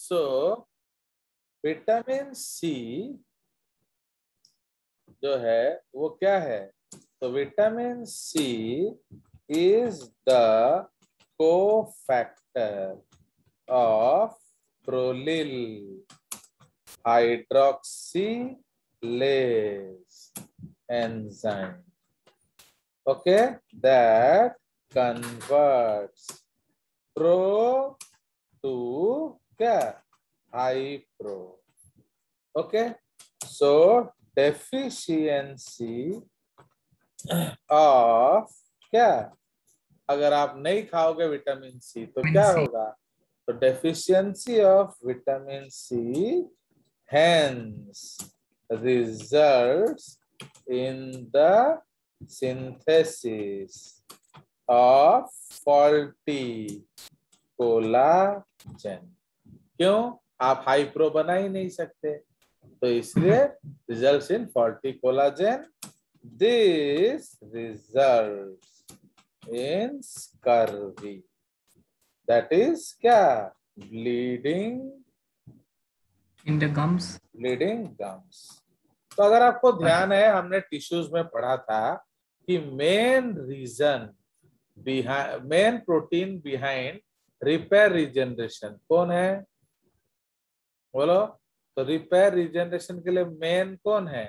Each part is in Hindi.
सो विटामिन सी जो है वो क्या है? तो vitamin C is the cofactor of prolyl hydroxylase enzyme, okay, that converts pro to क्या? Hypro. Okay, so deficiency of क्या? अगर आप नहीं खाओगे विटामिन सी तो क्या होगा? तो deficiency of vitamin C hence results in the synthesis of faulty collagen. क्यों? आप हाइप्रो बना ही नहीं सकते, तो इसलिए results in faulty collagen. This results in scurvy. That is क्या? Bleeding in the gums. Bleeding gums. तो अगर आपको ध्यान है, हमने टिश्यूज में पढ़ा था कि main protein behind repair regeneration कौन है? बोलो। तो रिपेयर रिजेनरेशन के लिए मेन कौन है?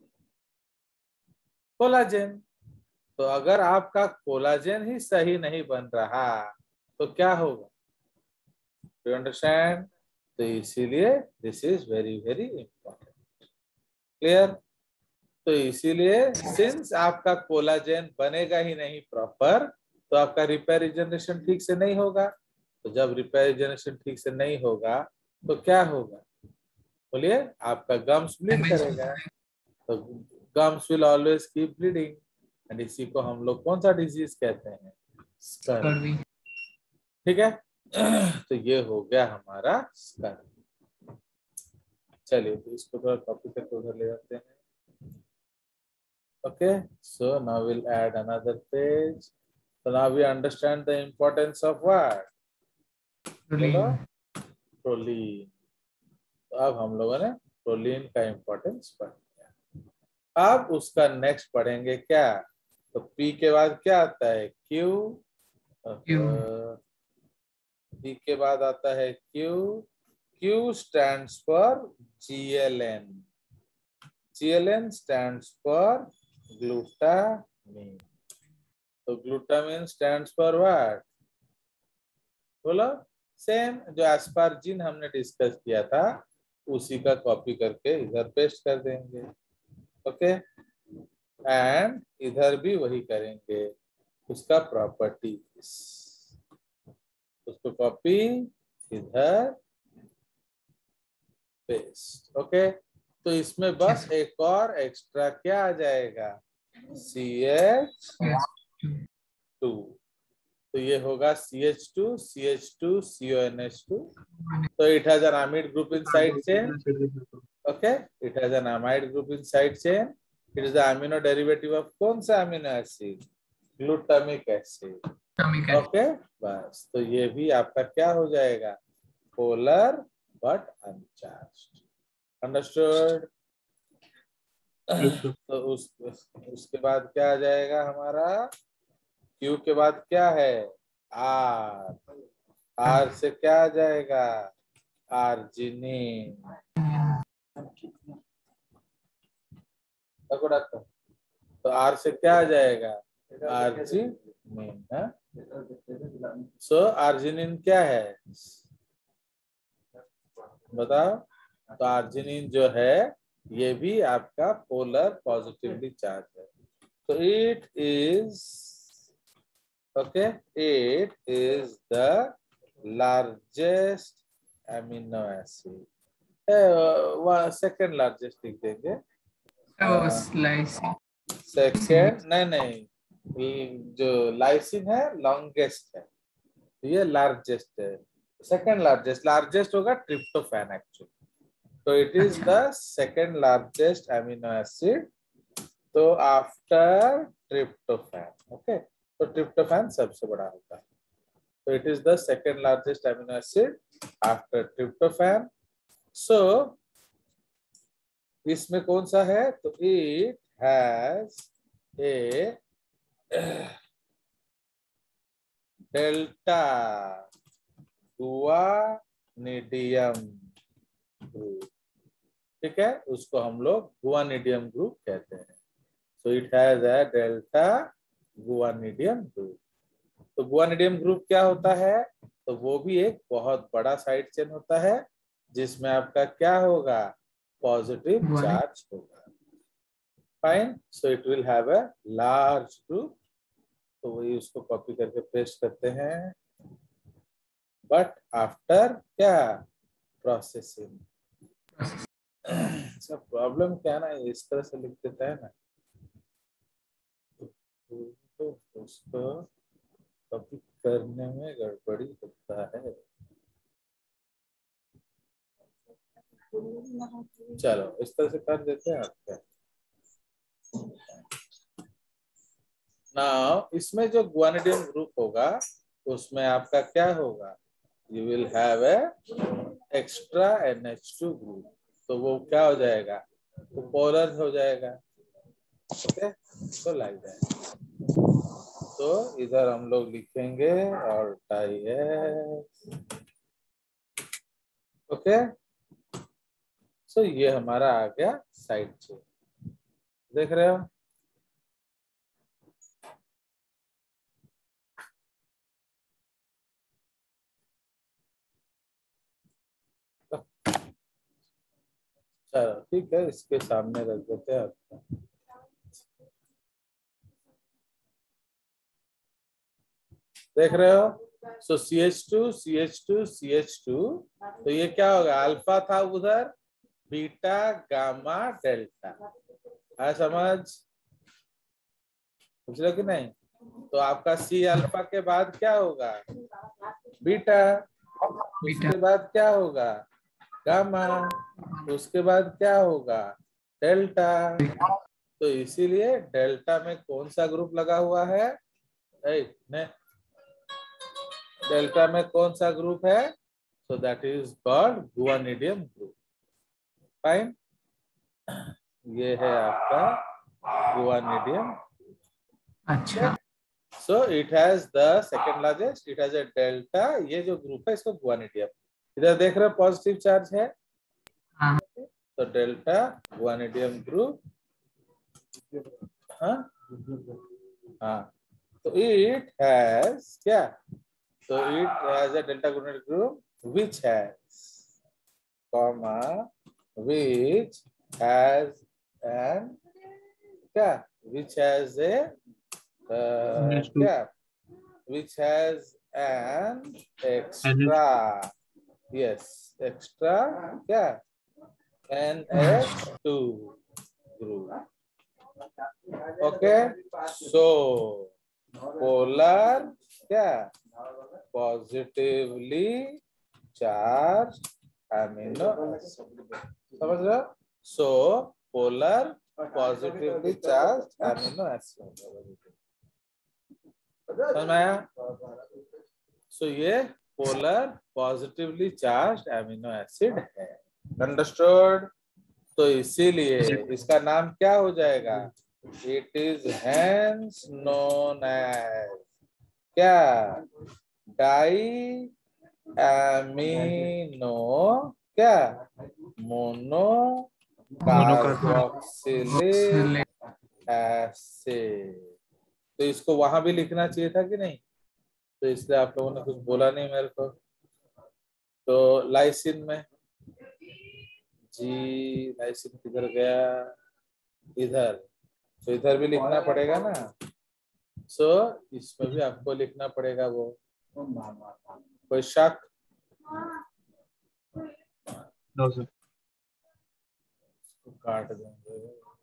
कोलाजेन। तो अगर आपका कोलाजेन ही सही नहीं बन रहा तो क्या होगा? You understand? तो इसीलिए this is very very important. Clear? तो इसीलिए सिंस आपका कोलाजेन बनेगा ही नहीं प्रॉपर, तो आपका रिपेयर रिजेनरेशन ठीक से नहीं होगा। तो जब रिपेयर रिजेनरेशन ठीक से नहीं होगा तो क्या होगा? बोलिए। आपका गम्स ब्लीड करेगा, तो gums will always keep bleeding, and इसी को हम लोग कौन सा डिजीज कहते हैं? स्कर्वी। ठीक है। तो ये हो गया हमारा स्कर्वी। चलिए, तो इसको थोड़ा कॉपी करके उधर ले जाते हैं। Okay, so now we'll add another page. So now we understand the importance of what? Proline. Proline. तो अब हम लोगों ने प्रोलीन का इंपॉर्टेंस पढ़ लिया। अब उसका नेक्स्ट पढ़ेंगे क्या? तो पी के बाद क्या आता है? क्यू। पी के बाद आता है Q. Q stands for GLN. GLN stands for glutamine. तो ग्लूटामीन स्टैंड्स फॉर व्हाट? बोलो। सेम जो एस्पार्जिन हमने डिस्कस किया था उसी का कॉपी करके इधर पेस्ट कर देंगे। ओके, एंड इधर भी वही करेंगे, उसका प्रॉपर्टीज, उसको कॉपी इधर पेस्ट। ओके, तो इसमें बस एक और एक्स्ट्रा क्या आ जाएगा? CH2। तो ये होगा CH2 CH2 CONH2। तो it has an amide group in side chain. Okay, it has an amide group in side chain. It is the amino derivative of कौन सा amino acid? Glutamic acid. Okay, बस। तो ये भी आपका क्या हो जाएगा? Polar but uncharged. अंडरस्टूड? तो उसके बाद क्या आ जाएगा हमारा? क्यू के बाद क्या है? आर। आर से क्या आ जाएगा? आर्जिनिन। तो आर से क्या आ जाएगा? आर्जिनिन। सो आर्जिनिन क्या है? बताओ। तो आर्जिनिन जो है ये भी आपका पोलर पॉजिटिवली चार्ज है। तो it is okay, it is the largest amino acid. Second largest लिख देंगे। सेकेंड नहीं, जो लाइसिन है लॉन्गेस्ट है, ये लार्जेस्ट है। सेकेंड लार्जेस्ट होगा ट्रिप्टोफैन एक्चुअली। तो it is the second largest amino acid, तो आफ्टर ट्रिप्टोफैन। ओके, तो ट्रिप्टोफैन सबसे बड़ा होता है। तो it is the second largest amino acid after tryptophan. So इसमें कौन सा है, तो it has a delta guanidinium group, ठीक है, उसको हम लोग गुआनिडियम ग्रुप कहते हैं। So it has a delta guanidinium group. तो गुआनिडियम ग्रुप क्या होता है, तो वो भी एक बहुत बड़ा साइड चेन होता है जिसमें आपका क्या होगा, पॉजिटिव गुआनिन। चार्ज होगा। Fine, so it will have a large group. तो वही उसको कॉपी करके पेस्ट करते हैं, बट आफ्टर क्या, प्रोसेसिंग। सब प्रॉब्लम क्या ना, इस तरह से लिख देता है ना, तो उसको कॉपी करने में गड़बड़ी होता है। चलो इस तरह से कर देते हैं आपका। नाउ इसमें जो गुआनिडियम ग्रुप होगा उसमें आपका क्या होगा, you will have a extra NH2 group. तो वो क्या हो जाएगा, तो पोलर हो जाएगा। ओके, तो लग जाएगा। तो इधर हम लोग लिखेंगे और टाई है। ओके, सो ये हमारा आ गया साइड चेन, देख रहे हो। चलो ठीक है, इसके सामने रख देते हैं आपको। देख रहे हो, सो CH2 CH2 CH2, तो ये क्या होगा, अल्फा था उधर, बीटा गामा डेल्टा, है समझ, पूछ रहे कि नहीं। तो आपका C अल्फा के बाद क्या होगा, बीटा, बीटा। उसके बाद क्या होगा, गामा, उसके बाद क्या होगा, डेल्टा। तो इसीलिए डेल्टा में कौन सा ग्रुप लगा हुआ है, डेल्टा में कौन सा ग्रुप है, so that is called guanidinium group. Fine, ये है आपका गुआनिडियम। अच्छा। So it has the second largest, it has a delta, ये जो ग्रुप है इसको गुआनिडियम। इधर देख रहे हो पॉजिटिव चार्ज है, हाँ। तो डेल्टा गुआनिडियम ग्रुप। हाँ हाँ, तो इट हैज क्या, so it has a delta guanidinium group which has comma which has an क्या, which has a NH2 क्या, which has an extra, yes extra क्या, NH2 group. Okay, so polar क्या, पॉजिटिवली चार्ज अमीनो एसिड, समझ रहे हो। So polar positively charge amino acid, समझ में आया। सो ये polar positively charge amino acid है, अंडरस्टूड। तो इसीलिए इसका नाम क्या हो जाएगा, it is hence known as क्या, डाई एमिनो क्या, मोनो कार्बोक्सिलिक एसिड। तो इसको वहां भी लिखना चाहिए था कि नहीं, तो इसलिए आप लोगों ने कुछ बोला नहीं मेरे को। तो लाइसिन में जी, लाइसिन किधर गया, इधर, तो इधर भी लिखना पड़ेगा ना। सो इसमें भी आपको लिखना पड़ेगा वो, कोई शक, नो सर। काट देंगे।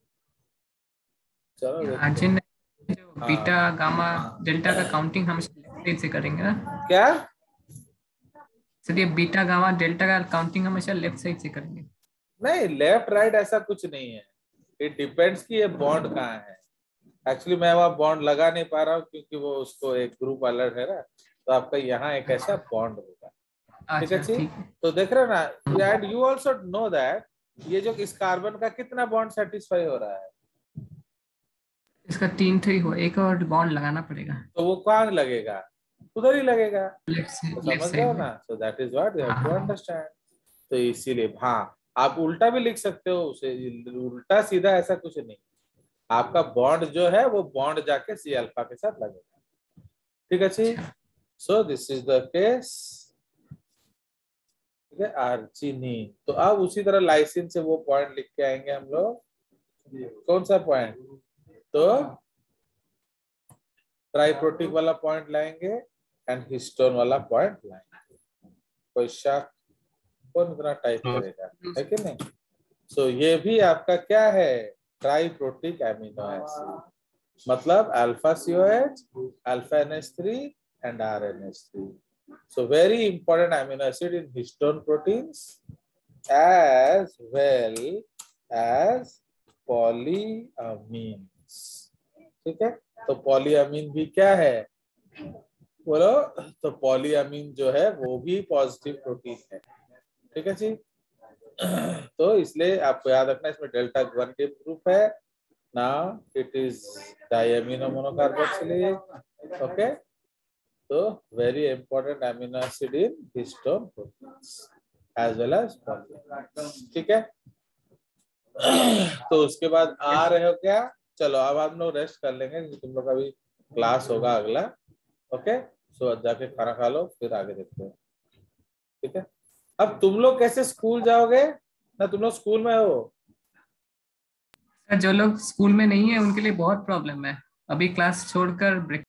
चलो देखते हैं। अर्जुन, जो हाँ। बीटा गामा डेल्टा का काउंटिंग हम लेफ्ट साइड से करेंगे ना क्या, सर, ये बीटा गामा डेल्टा का काउंटिंग हमेशा लेफ्ट साइड से करेंगे। नहीं लेफ्ट राइट ऐसा कुछ नहीं है, इट डिपेंड्स कि ये बॉन्ड कहाँ है। एक्चुअली मैं वहाँ बॉन्ड लगा नहीं पा रहा हूँ क्योंकि वो उसको एक ग्रुप अलर्ट है ना, तो आपका यहाँ एक ऐसा बॉन्ड होगा। ठीक है अच्छा जी। ठीक है। तो देख रहे हो ना, and you also know that ये जो इस कार्बन का कितना बॉन्ड सेटिस्फाई हो रहा है, इसका 3 3 हो, एक और बॉन्ड लगाना पड़ेगा तो वो कहाँ लगेगा, उधर ही लगेगा। तो लेफ्ट समझ रहे हो साइड में। ना, so that is what you have to हाँ अंडरस्टैंड। तो इसीलिए हाँ, आप उल्टा भी लिख सकते हो उसे, उल्टा सीधा ऐसा कुछ नहीं, आपका बॉन्ड जो है वो बॉन्ड जाके सी अल्फा के साथ लगेगा। ठीक है जी। अच्छा। So this is the case, ठीक है, आर्जिनिन। तो अब उसी तरह लाइसिन से वो पॉइंट लिख के आएंगे हम लोग, कौन सा पॉइंट, तो ट्राइप्रोटिक वाला पॉइंट लाएंगे एंड हिस्टोन वाला पॉइंट लाएंगे। कोई शक, कौन इतना टाइप करेगा, है कि नहीं। सो ये भी आपका क्या है, ट्राइप्रोटिक एमिनो एसिड, मतलब alpha COH, alpha NH3 and RNH3. So very important amino acid in histone proteins as well as polyamines. ठीक है, तो पॉलीअमीन भी क्या है बोलो, तो पॉलीअमीन जो है वो भी पॉजिटिव प्रोटीन है। ठीक है जी। तो इसलिए आपको याद रखना, इसमें डेल्टा 1 ग्रुप है। Now it is diamino monocarboxylate. Okay, so very important amino acid in histone proteins as well as polyamines. ठीक है। तो उसके बाद आ रहे हो क्या, चलो अब हम लोग रेस्ट कर लेंगे, तुम लोग का भी क्लास होगा अगला। ओके, सो जाके खाना खा लो, फिर आगे देखते हैं। ठीक है, अब तुम लोग कैसे स्कूल जाओगे ना, तुम लोग स्कूल में हो। सर जो लोग स्कूल में नहीं है उनके लिए बहुत प्रॉब्लम है, अभी क्लास छोड़कर ब्रेक